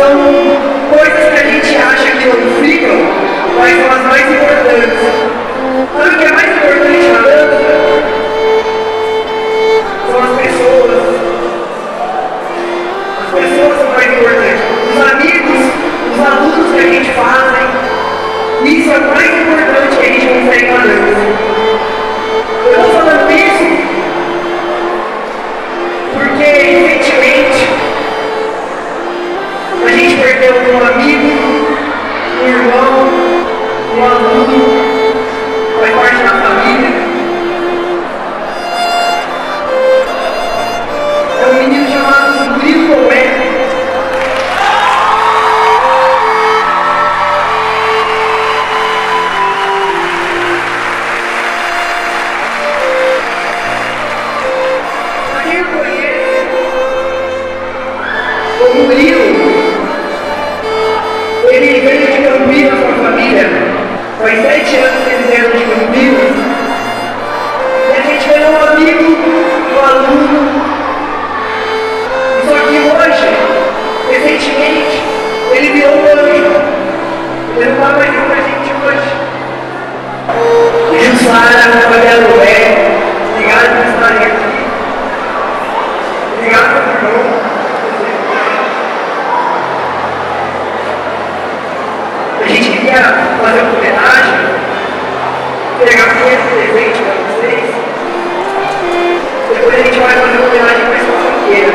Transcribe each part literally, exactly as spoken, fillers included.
são coisas que a gente acha que não ficam, mas são as mais importantes. Sabe o que é mais importante na dança? São as pessoas. As pessoas são mais importantes. Os amigos, os alunos que a gente fazem. Isso é o mais importante que a gente consegue na dança. Eu estou falando isso porque, recentemente, a gente perdeu um amigo, um irmão, um aluno, faz parte da família. É um menino chamado Murilo Tomé. O Murilo, ele veio de Campinas com a família, faz sete anos que eles vieram de Campinas, e a gente ganhou um amigo, um aluno, só que hoje, recentemente, ele virou um anjo, ele não está mais com a gente hoje. Jussara, Fabiano Bé, obrigado por estarem aqui, obrigado por irmão. A gente queria fazer uma homenagem, pegar esse presente para vocês. Depois a gente vai fazer uma homenagem mais fofoqueira.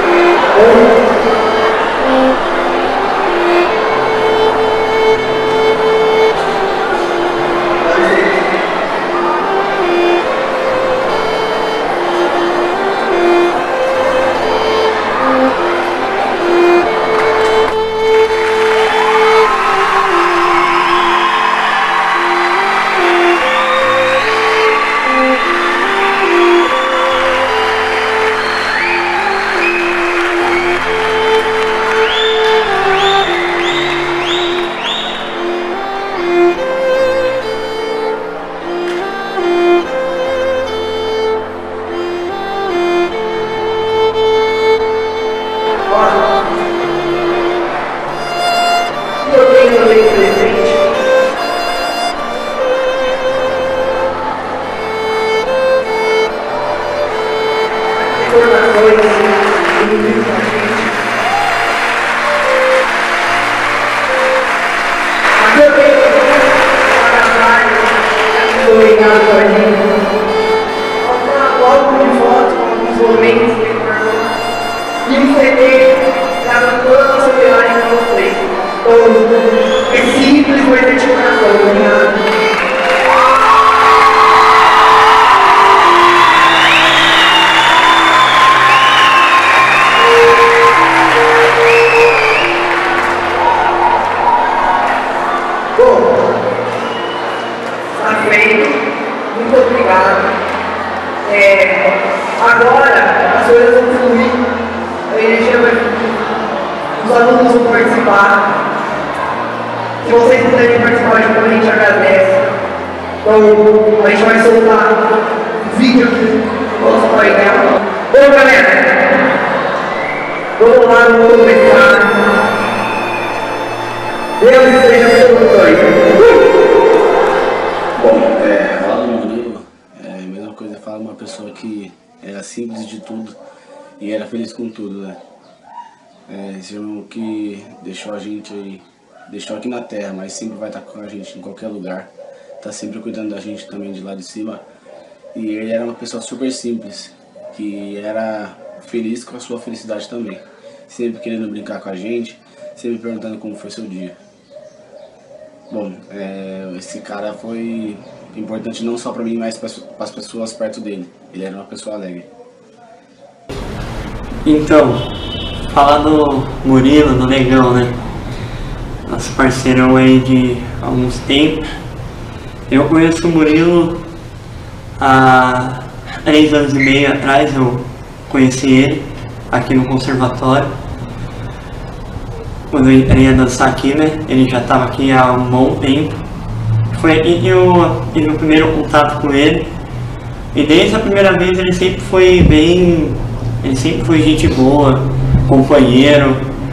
Se vocês puderem participar de como a gente agradece. Então, a gente vai soltar um vídeo aqui do nosso painel. Bom, galera, vamos lá, vamos começar. Deus esteja conosco aí. Bom, é, fala do Murilo, é a mesma coisa, fala uma pessoa que era simples de tudo e era feliz com tudo, né? É, esse irmão que deixou a gente aí, deixou aqui na terra, mas sempre vai estar com a gente em qualquer lugar. Tá sempre cuidando da gente também de lá de cima. E ele era uma pessoa super simples, que era feliz com a sua felicidade também. Sempre querendo brincar com a gente, sempre perguntando como foi seu dia. Bom, é, esse cara foi importante não só pra mim, mas para as pessoas perto dele. Ele era uma pessoa alegre. Então, falar do Murilo, do Negão, né? Nosso parceirão aí de alguns tempos. Eu conheço o Murilo há três anos e meio atrás, eu conheci ele aqui no conservatório. Quando eu entrei a dançar aqui, né? Ele já estava aqui há um bom tempo. Foi aqui que eu tive o primeiro contato com ele. E desde a primeira vez ele sempre foi bem... Ele sempre foi gente boa, companheiro.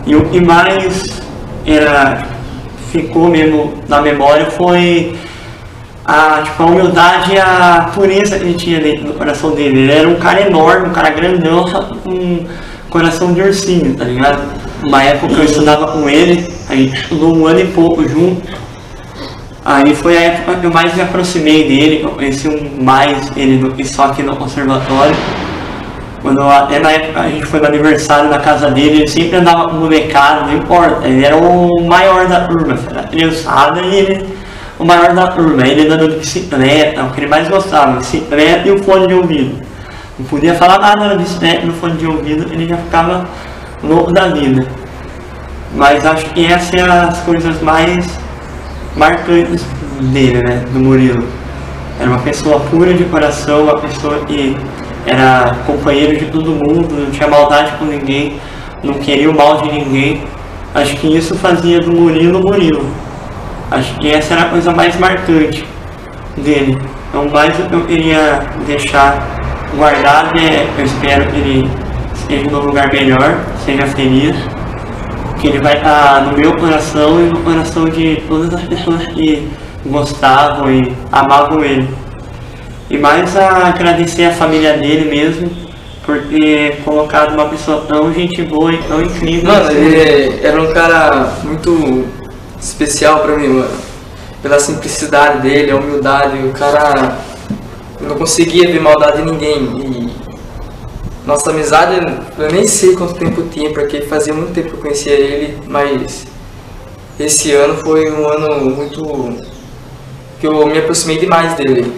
E o que mais era, ficou mesmo na memória foi a, tipo, a humildade e a pureza que ele tinha dentro do coração dele. Ele era um cara enorme, um cara grandão, só com um coração de ursinho, tá ligado? Uma época eu estudava com ele, a gente estudou um ano e pouco junto. Aí foi a época que eu mais me aproximei dele, eu conheci um mais ele do que só aqui no conservatório. Quando até na época a gente foi no aniversário na casa dele, ele sempre andava com molecada, não importa, ele era o maior da turma, era criançada e ele o maior da turma, ele andando de bicicleta, o que ele mais gostava, bicicleta e o fone de ouvido. Não podia falar nada na bicicleta, no fone de ouvido, ele já ficava louco da vida. Mas acho que essas são as coisas mais marcantes dele, né, do Murilo. Era uma pessoa pura de coração, uma pessoa que era companheiro de todo mundo, não tinha maldade com ninguém, não queria o mal de ninguém. Acho que isso fazia do Murilo Murilo. Acho que essa era a coisa mais marcante dele. Então, mais o que eu queria deixar guardado é, eu espero que ele esteja num lugar melhor, seja feliz, que ele vai estar no meu coração e no coração de todas as pessoas que gostavam e amavam ele. E mais a agradecer a família dele mesmo, por ter colocado uma pessoa tão gente boa e tão incrível. Mano, ele era um cara muito especial pra mim, mano. Pela simplicidade dele, a humildade, o cara não conseguia ver maldade em ninguém. E nossa amizade, eu nem sei quanto tempo tinha, porque fazia muito tempo que eu conhecia ele, mas esse ano foi um ano muito que eu me aproximei demais dele.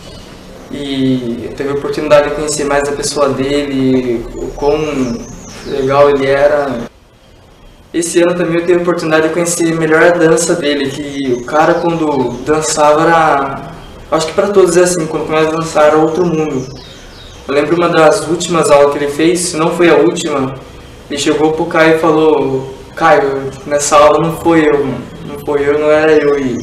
E eu tive a oportunidade de conhecer mais a pessoa dele, o quão legal ele era. Esse ano também eu tive a oportunidade de conhecer melhor a dança dele, que o cara quando dançava era... Acho que para todos é assim, quando começa a dançar era outro mundo. Eu lembro uma das últimas aulas que ele fez, se não foi a última, ele chegou pro Caio e falou: Caio, nessa aula não foi eu, não foi eu, não era eu. E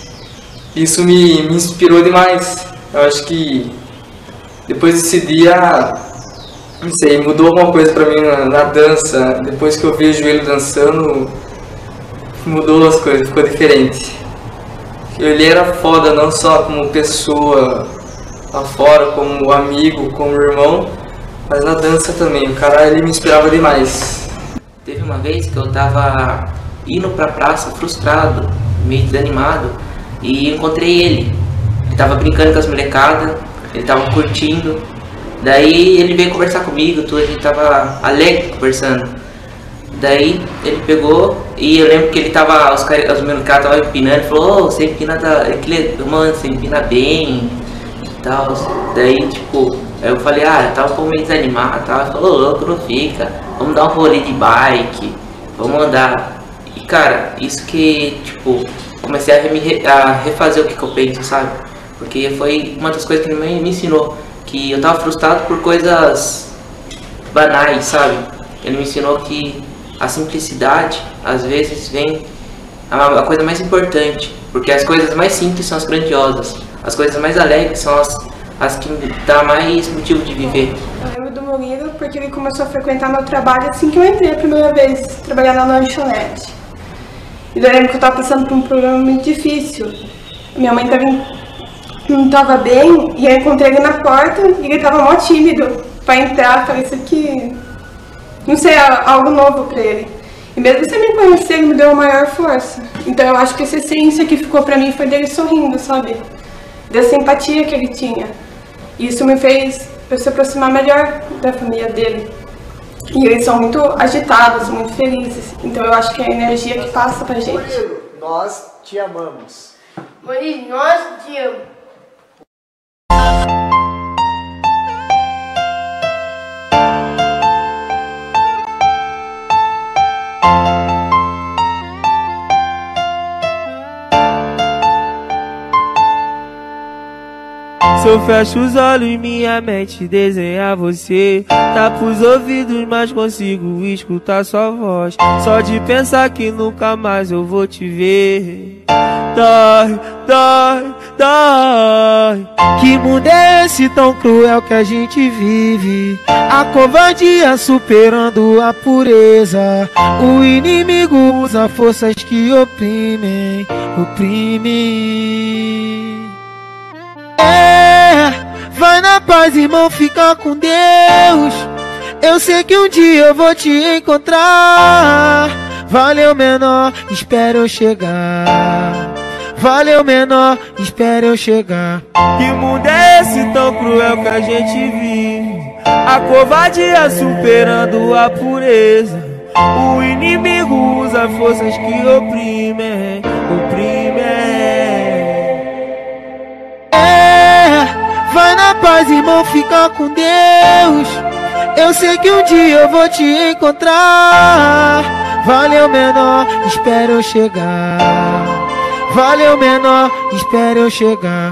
isso me, me inspirou demais. Eu acho que depois desse dia, não sei, mudou alguma coisa pra mim na, na dança. Depois que eu vejo ele dançando, mudou as coisas, ficou diferente. Ele era foda não só como pessoa lá fora, como amigo, como irmão, mas na dança também. O cara, ele me inspirava demais. Teve uma vez que eu tava indo pra praça frustrado, meio desanimado, e encontrei ele. Ele tava brincando com as molecadas, ele tava curtindo. Daí ele veio conversar comigo, tudo, a gente tava alegre conversando. Daí ele pegou e eu lembro que ele tava, os, os molecadas estavam empinando, ele falou: oh, você empina, da, mano, você empina bem e tal. Daí tipo, aí eu falei: ah, eu tava um pouco meio desanimado, tal. Ele falou: louco, não fica, vamos dar um rolê de bike, vamos andar. E cara, isso que tipo, comecei a, re, a refazer o que, que eu penso, sabe? Porque foi uma das coisas que ele me, me ensinou, que eu tava frustrado por coisas banais, sabe? Ele me ensinou que a simplicidade, às vezes, vem a, a coisa mais importante, porque as coisas mais simples são as grandiosas, as coisas mais alegres são as, as que dá mais motivo de viver. Eu lembro do Murilo porque ele começou a frequentar meu trabalho assim que eu entrei a primeira vez, trabalhar na lanchonete. E eu lembro que eu estava passando por um problema muito difícil. Minha mãe tava em, não estava bem e eu encontrei ele na porta e ele estava mó tímido para entrar. Falei, isso aqui, não sei, algo novo para ele. E mesmo sem me conhecer, ele me deu uma maior força. Então eu acho que essa essência que ficou para mim foi dele sorrindo, sabe? Dessa empatia que ele tinha. E isso me fez eu se aproximar melhor da família dele. E eles são muito agitados, muito felizes. Então eu acho que é a energia que passa pra gente. Murilo, nós te amamos. Murilo, nós te amamos. Se eu fecho os olhos, minha mente desenha você. Tapa os ouvidos, mas consigo escutar sua voz. Só de pensar que nunca mais eu vou te ver. Dói, dói, dói. Que mundo é esse tão cruel que a gente vive? A covardia superando a pureza. O inimigo usa forças que oprimem, oprimem. É, vai na paz, irmão, fica com Deus. Eu sei que um dia eu vou te encontrar. Valeu, menor, espera eu chegar. Valeu, menor, espera eu chegar. Que mundo é esse tão cruel que a gente vive? A covardia superando a pureza. O inimigo usa forças que oprimem, oprimem. É, vai na paz, irmão, fica com Deus. Eu sei que um dia eu vou te encontrar. Valeu, menor, espera eu chegar. Valeu, menor, espera eu chegar.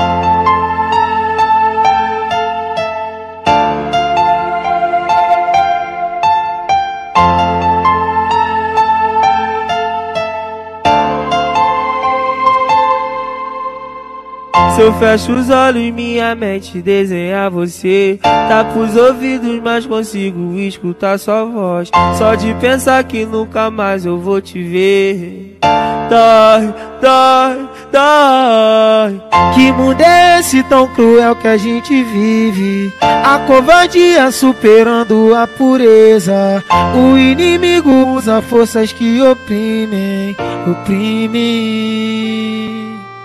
Se eu fecho os olhos, minha mente desenha você. Tapa os ouvidos, mas consigo escutar sua voz. Só de pensar que nunca mais eu vou te ver. Dói, dói, dói. Que mundo é esse tão cruel que a gente vive? A covardia superando a pureza. O inimigo usa forças que oprimem, oprimem.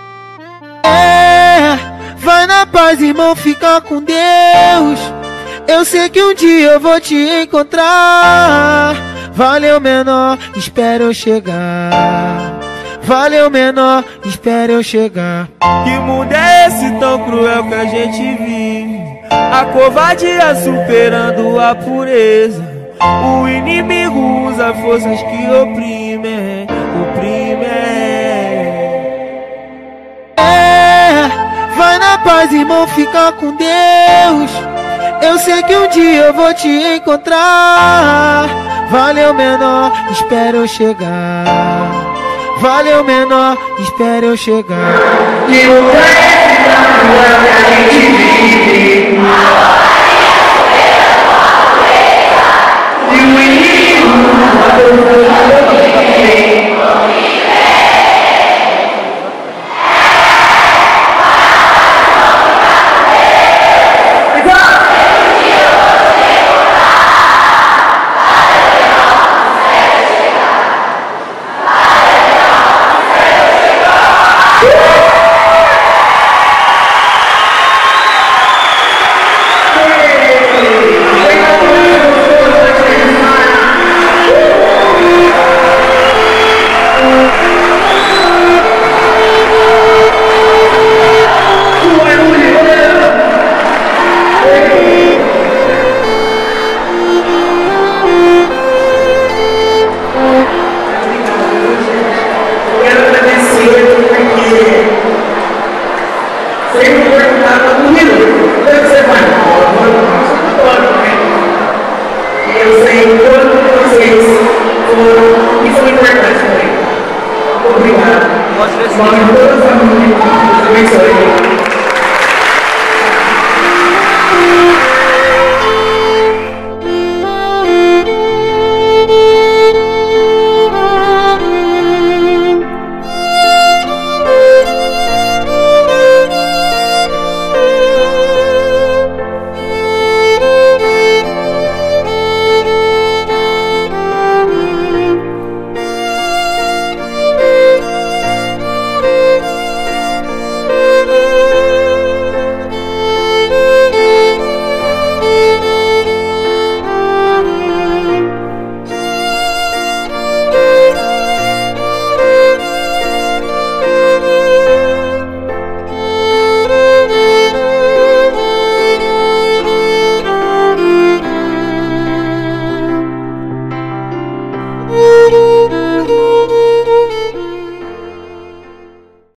É, vai na paz, irmão, fica com Deus. Eu sei que um dia eu vou te encontrar. Valeu, menor, espera eu chegar. Valeu, menor, espera eu chegar. Que mundo é esse tão cruel que a gente vive? A covardia superando a pureza. O inimigo usa forças que oprimem, oprimem. É, vai na paz, irmão, fica com Deus. Eu sei que um dia eu vou te encontrar. Valeu, menor, espera eu chegar. Valeu, menor, espera eu chegar. Que mundo é esse tão cruel que a gente vive? E o inimigo usa forças que oprimem. Eu sei o quanto vocês foram, isso é importante também. Obrigado. Mostre esse. Mostre toda a família. Deus abençoe.